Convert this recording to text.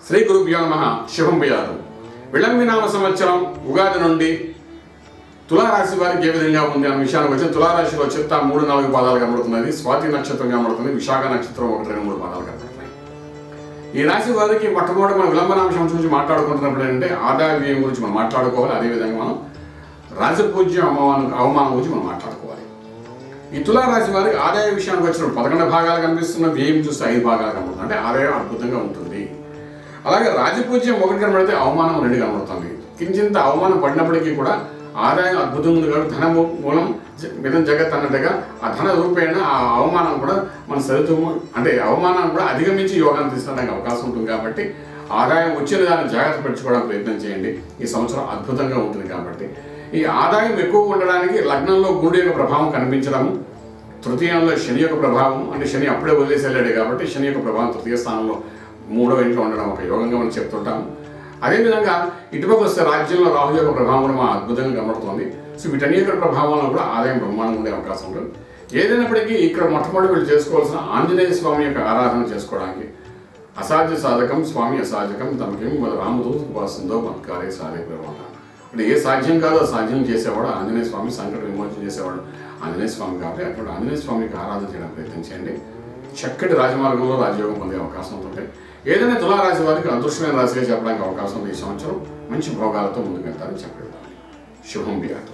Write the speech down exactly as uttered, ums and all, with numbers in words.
శ్రీ గురుభ్యో నమః. శుభం భూయాతు. విళంబినామ సంవత్సరం ఉగాది నుండి తులారాశి వారికి ఏ విధంగా ఉంది అనే విషయానికి వచ్చి తులారాశిలో చిత్త మూడు నాలుగు పాదాలు కనబడుతున్నది, స్వాతి నక్షత్రం కనబడుతుంది, విశాఖ నక్షత్రం ఒకటి రెండు మూడు పాదాలు కనబడుతున్నాయి. ఈ రాశి వారికి మొట్టమొదటి మనం విలంబనాంశం గురించి మాట్లాడుకుంటున్నప్పుడు ఏంటంటే ఆదాయ వ్యయం గురించి మనం మాట్లాడుకోవాలి. అదేవిధంగా మనం రాజపూజ్యం అవమానం అవమానం గురించి మనం మాట్లాడుకోవాలి. ఈ తులారాశి వారికి ఆదాయ విషయానికి వచ్చినప్పుడు పదకొండు భాగాలు కనిపిస్తున్న, వ్యయం చూస్తే ఐదు భాగాలు కనబడుతుంది. అంటే ఆదాయం అద్భుతంగా ఉంటుంది. అలాగే రాజపూజ్యం ఒకటి కనబడితే అవమానం రెండు కనబడుతుంది. కించింత అవమానం పడినప్పటికీ కూడా ఆదాయం అద్భుతంగా ఉంది కాబట్టి ధన మూలం మితం జగత్ అన్నట్టుగా ఆ ధన రూపేణ ఆ అవమానం కూడా మన సరితు అంటే అవమానం కూడా అధిగమించి యోగాన్ని తీసుకోవడానికి అవకాశం ఉంటుంది. కాబట్టి ఆదాయం వచ్చిన దాన్ని జాగ్రత్త పెంచుకోవడానికి ప్రయత్నం చేయండి. ఈ సంవత్సరం అద్భుతంగా ఉంటుంది. కాబట్టి ఈ ఆదాయం ఎక్కువ ఉండడానికి లగ్నంలో గురుడు యొక్క ప్రభావం కనిపించడము, తృతీయంలో శని యొక్క ప్రభావం, అంటే శని అప్పుడే వదిలేసి వెళ్ళాడు కాబట్టి శని యొక్క ప్రభావం తృతీయ స్థానంలో మూడవ ఇంట్లో ఉండడం ఒక యోగంగా మనం చెప్తుంటాము. అదేవిధంగా ఇటుపక్క వస్తే రాజ్యంలో రాహు యొక్క ప్రభావం కూడా మా అద్భుతంగా కనబడుతుంది. సో వీటన్ని యొక్క ప్రభావంలో కూడా ఆదాయం బ్రహ్మాండంగా ఉండే అవకాశం ఉంటుంది. ఏదైనప్పటికీ ఇక్కడ మొట్టమొదటి వీళ్ళు చేసుకోవాల్సిన ఆంజనేయ స్వామి యొక్క ఆరాధన చేసుకోవడానికి అసాధ్య సాధకం స్వామి అసాధకం తమకేమి మన రామదూత ఉపాసంతో మత్కారే సాధే ప్రమాణ అంటే ఏ సాధ్యం కాదో సాధ్యం చేసేవాడు ఆంజనేయ స్వామి, సంకట విమోచన చేసేవాడు ఆంజనేయ స్వామి. కాబట్టి అటువంటి ఆంజనేయ స్వామికి ఆరాధన చేయడానికి ప్రయత్నం చేయండి. చక్కటి రాజమార్గంలో రాజయోగం పొందే అవకాశం ఉంటుంది. ఏదైనా తులారాశి వారికి అదృష్టమైన రాశిగా చెప్పడానికి అవకాశం ఉంది. ఈ సంవత్సరం మంచి భోగాలతో ముందుకు వెళ్తారని చెప్పగలుగుతాను. శుభం భూయాతు.